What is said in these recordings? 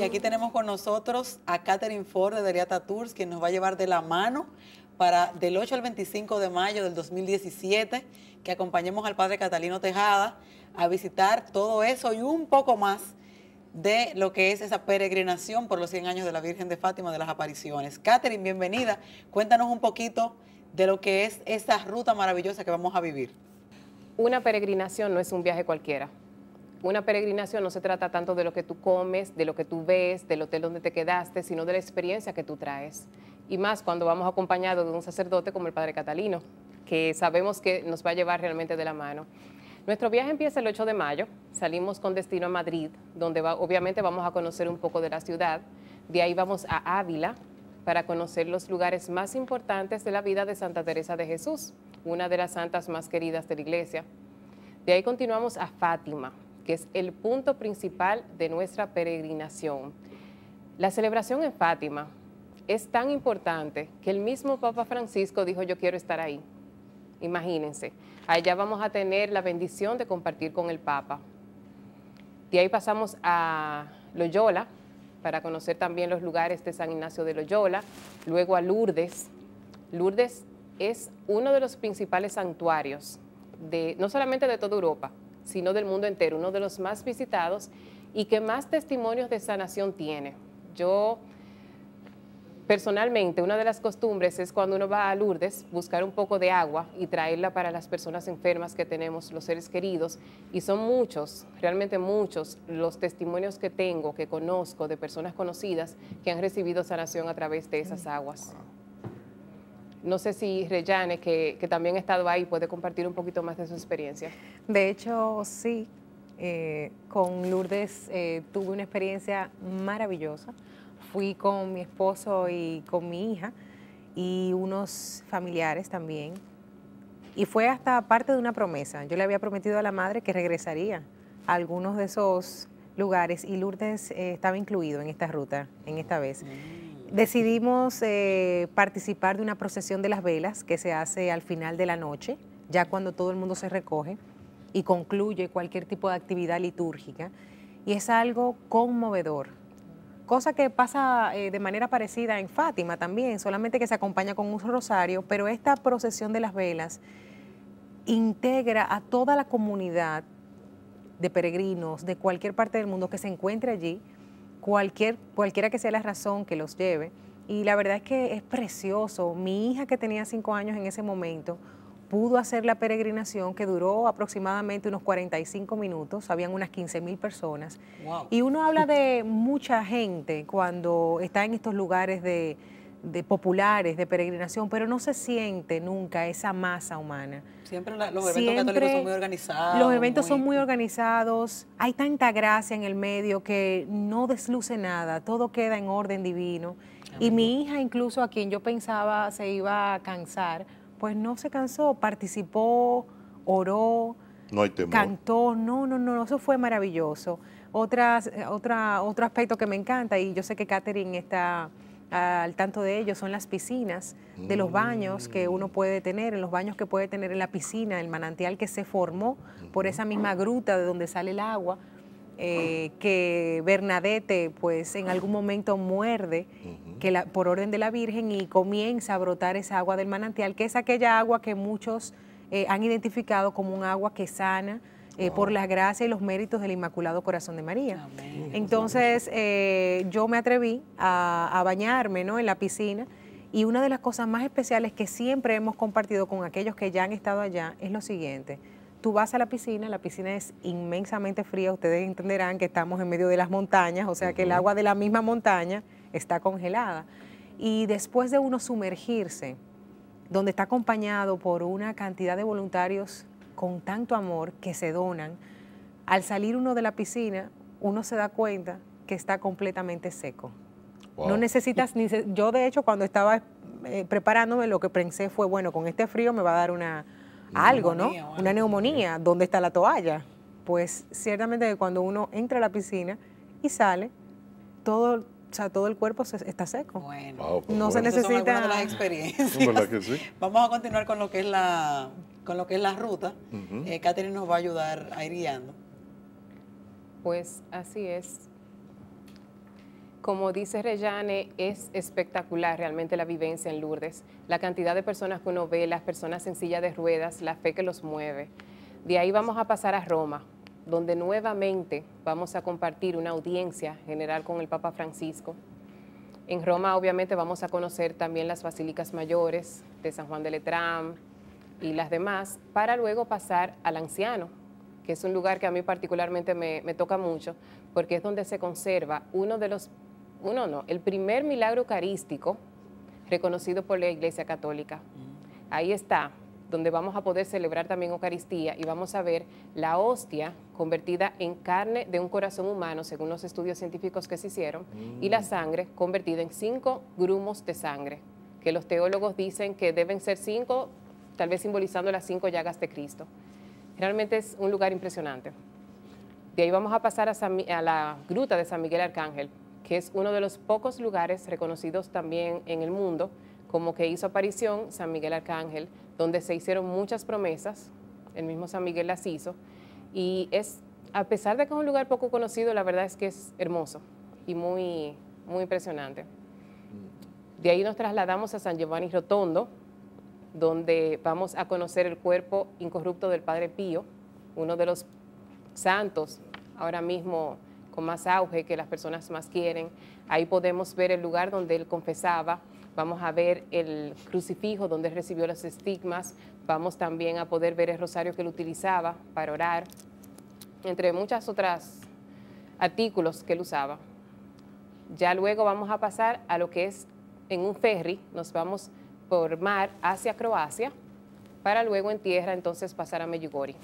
Y aquí tenemos con nosotros a Catherine Ford de Deriata Tours, quien nos va a llevar de la mano del 8 al 25 de mayo del 2017, que acompañemos al Padre Catalino Tejada a visitar todo eso y un poco más de lo que es esa peregrinación por los 100 años de la Virgen de Fátima de las Apariciones. Catherine, bienvenida. Cuéntanos un poquito de lo que es esta ruta maravillosa que vamos a vivir. Una peregrinación no es un viaje cualquiera. Una peregrinación no se trata tanto de lo que tú comes, de lo que tú ves, del hotel donde te quedaste, sino de la experiencia que tú traes. Y más cuando vamos acompañados de un sacerdote como el Padre Catalino, que sabemos que nos va a llevar realmente de la mano. Nuestro viaje empieza el 8 de mayo, salimos con destino a Madrid, donde obviamente vamos a conocer un poco de la ciudad. De ahí vamos a Ávila para conocer los lugares más importantes de la vida de Santa Teresa de Jesús, una de las santas más queridas de la iglesia. De ahí continuamos a Fátima, que es el punto principal de nuestra peregrinación. La celebración en Fátima es tan importante que el mismo Papa Francisco dijo: yo quiero estar ahí. Imagínense, allá vamos a tener la bendición de compartir con el Papa. De ahí pasamos a Loyola para conocer también los lugares de San Ignacio de Loyola, luego a Lourdes. Lourdes es uno de los principales santuarios, no solamente de toda Europa, sino del mundo entero, uno de los más visitados y que más testimonios de sanación tiene. Yo, personalmente, una de las costumbres es cuando uno va a Lourdes, buscar un poco de agua y traerla para las personas enfermas que tenemos, los seres queridos, y son muchos, realmente muchos, los testimonios que tengo, que conozco, de personas conocidas que han recibido sanación a través de esas aguas. No sé si Reyane, que también ha estado ahí, puede compartir un poquito más de su experiencia. De hecho, sí. Con Lourdes tuve una experiencia maravillosa. Fui con mi esposo y con mi hija y unos familiares también. Y fue hasta parte de una promesa. Yo le había prometido a la madre que regresaría a algunos de esos lugares y Lourdes estaba incluido en esta ruta, en esta vez. Decidimos participar de una procesión de las velas que se hace al final de la noche, ya cuando todo el mundo se recoge y concluye cualquier tipo de actividad litúrgica. Y es algo conmovedor, cosa que pasa de manera parecida en Fátima también, solamente que se acompaña con un rosario, pero esta procesión de las velas integra a toda la comunidad de peregrinos de cualquier parte del mundo que se encuentre allí, cualquiera que sea la razón que los lleve, y la verdad es que es precioso. Mi hija, que tenía 5 años en ese momento, pudo hacer la peregrinación, que duró aproximadamente unos 45 minutos, habían unas 15,000 personas. Wow. Y uno habla de mucha gente cuando está en estos lugares de populares, de peregrinación, pero no se siente nunca esa masa humana. Siempre los eventos católicos son muy organizados. Los eventos son muy organizados, hay tanta gracia en el medio que no desluce nada, todo queda en orden divino. Y mi hija, incluso, a quien yo pensaba se iba a cansar, pues no se cansó, participó, oró, no hay temor, cantó, no, eso fue maravilloso. Otro aspecto que me encanta, y yo sé que Catherine está al tanto de ello, son las piscinas, de los baños que uno puede tener, en los baños que puede tener en la piscina, el manantial que se formó por esa misma gruta de donde sale el agua, que Bernadette pues en algún momento muerde por orden de la Virgen y comienza a brotar esa agua del manantial, que es aquella agua que muchos han identificado como un agua que sana, por la gracia y los méritos del Inmaculado Corazón de María. Amén. Entonces yo me atreví a bañarme, ¿no?, en la piscina, y una de las cosas más especiales que siempre hemos compartido con aquellos que ya han estado allá es lo siguiente: tú vas a la piscina es inmensamente fría, ustedes entenderán que estamos en medio de las montañas, o sea que el agua de la misma montaña está congelada, y después de uno sumergirse, donde está acompañado por una cantidad de voluntarios con tanto amor que se donan, al salir uno de la piscina, uno se da cuenta que está completamente seco. Wow. No necesitas yo de hecho cuando estaba preparándome, lo que pensé fue, bueno, con este frío me va a dar algo, ¿no? Una neumonía. ¿Dónde está la toalla? Pues ciertamente cuando uno entra a la piscina y sale, todo el cuerpo está seco. Bueno, no se necesita. Son algunas de las experiencias. ¿Verdad que sí? Vamos a continuar con lo que es la ruta. Catherine nos va a ayudar a ir guiando. Pues así es. Como dice Reyane, es espectacular realmente la vivencia en Lourdes. La cantidad de personas que uno ve, las personas en silla de ruedas, la fe que los mueve. De ahí vamos a pasar a Roma, donde nuevamente vamos a compartir una audiencia general con el Papa Francisco. En Roma obviamente vamos a conocer también las basílicas mayores de San Juan de Letrán y las demás, para luego pasar al Anciano, que es un lugar que a mí particularmente me toca mucho, porque es donde se conserva el primer milagro eucarístico reconocido por la Iglesia Católica. Ahí está, donde vamos a poder celebrar también Eucaristía y vamos a ver la hostia convertida en carne de un corazón humano, según los estudios científicos que se hicieron, y la sangre convertida en 5 grumos de sangre, que los teólogos dicen que deben ser 5, tal vez simbolizando las 5 llagas de Cristo. Realmente es un lugar impresionante. De ahí vamos a pasar a la gruta de San Miguel Arcángel, que es uno de los pocos lugares reconocidos también en el mundo, como que hizo aparición San Miguel Arcángel, donde se hicieron muchas promesas, el mismo San Miguel las hizo, y a pesar de que es un lugar poco conocido, la verdad es que es hermoso y muy, muy impresionante. De ahí nos trasladamos a San Giovanni Rotondo, donde vamos a conocer el cuerpo incorrupto del Padre Pío, uno de los santos ahora mismo con más auge, que las personas más quieren. Ahí podemos ver el lugar donde él confesaba, vamos a ver el crucifijo donde él recibió los estigmas, vamos también a poder ver el rosario que él utilizaba para orar, entre muchas otras artículos que él usaba. Ya luego vamos a pasar a lo que es en un ferry, nos vamos por mar hacia Croacia, para luego en tierra entonces pasar a Medjugorje.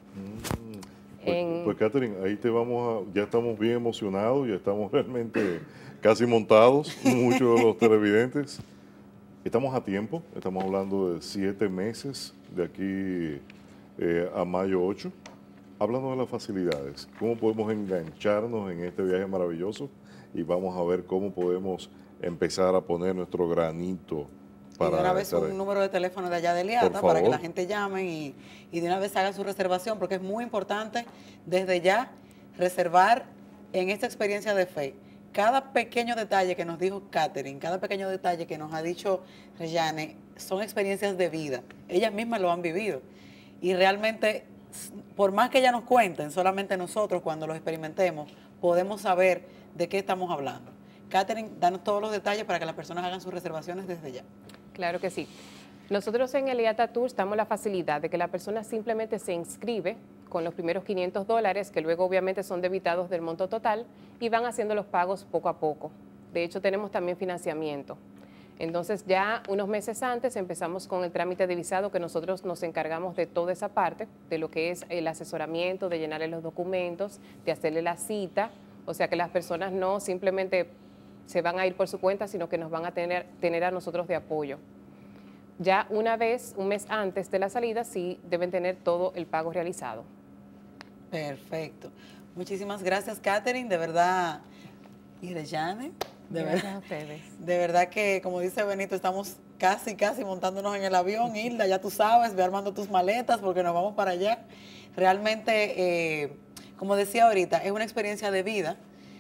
Pues Catherine, ahí ya estamos bien emocionados, ya estamos realmente casi montados, muchos de los televidentes. Estamos a tiempo, estamos hablando de 7 meses, de aquí a mayo 8. Hablando de las facilidades, ¿cómo podemos engancharnos en este viaje maravilloso? Y vamos a ver cómo podemos empezar a poner nuestro granito para... Y de una vez un número de teléfono de allá de Eliata para que la gente llame y de una vez haga su reservación, porque es muy importante desde ya reservar en esta experiencia de fe. Cada pequeño detalle que nos dijo Catherine, cada pequeño detalle que nos ha dicho Reyane, son experiencias de vida. Ellas mismas lo han vivido. Y realmente, por más que ellas nos cuenten, solamente nosotros cuando los experimentemos podemos saber de qué estamos hablando. Catherine, danos todos los detalles para que las personas hagan sus reservaciones desde ya. Claro que sí. Nosotros en Eliata Tours damos la facilidad de que la persona simplemente se inscribe con los primeros $500, que luego obviamente son debitados del monto total, y van haciendo los pagos poco a poco. De hecho, tenemos también financiamiento. Entonces, ya unos meses antes empezamos con el trámite de visado, que nosotros nos encargamos de toda esa parte, de lo que es el asesoramiento, de llenarle los documentos, de hacerle la cita, o sea que las personas no simplemente se van a ir por su cuenta, sino que nos van a tener a nosotros de apoyo. Ya una vez, un mes antes de la salida, sí deben tener todo el pago realizado. Perfecto. Muchísimas gracias, Catherine, de verdad. Y Reyane, Gracias a ustedes. De verdad que, como dice Benito, estamos casi montándonos en el avión. Hilda, ya tú sabes, ve armando tus maletas porque nos vamos para allá. Realmente, como decía ahorita, es una experiencia de vida.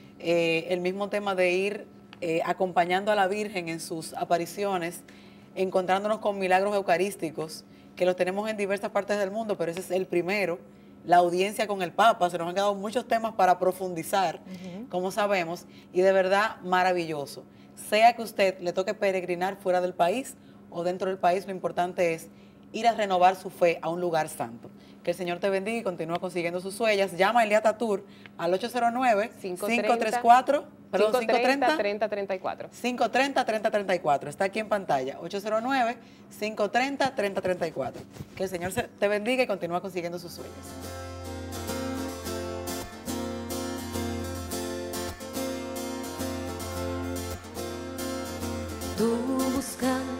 El mismo tema de ir acompañando a la Virgen en sus apariciones, encontrándonos con milagros eucarísticos, que los tenemos en diversas partes del mundo, pero ese es el primero. La audiencia con el Papa, se nos han quedado muchos temas para profundizar, como sabemos, y de verdad maravilloso. Sea que usted le toque peregrinar fuera del país o dentro del país, lo importante es ir a renovar su fe a un lugar santo. Que el Señor te bendiga y continúa consiguiendo sus huellas. Llama a Eliata Tour al 809-534, perdón, 530-3034. 530-3034. Está aquí en pantalla. 809-530-3034. Que el Señor te bendiga y continúa consiguiendo sus sueños. Tú buscando